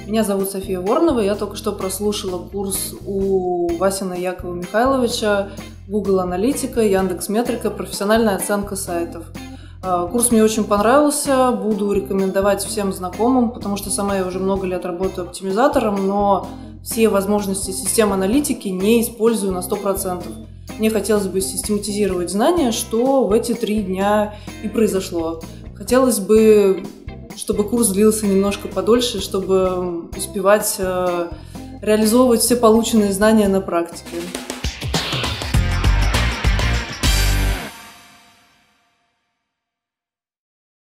Меня зовут София Воронова, я только что прослушала курс у Васина Якова Михайловича Google Аналитика, Яндекс.Метрика, профессиональная оценка сайтов. Курс мне очень понравился, буду рекомендовать всем знакомым, потому что сама я уже много лет работаю оптимизатором, но все возможности систем аналитики не использую на 100%. Мне хотелось бы систематизировать знания, что в эти 3 дня и произошло. Хотелось бы, чтобы курс длился немножко подольше, чтобы успевать реализовывать все полученные знания на практике.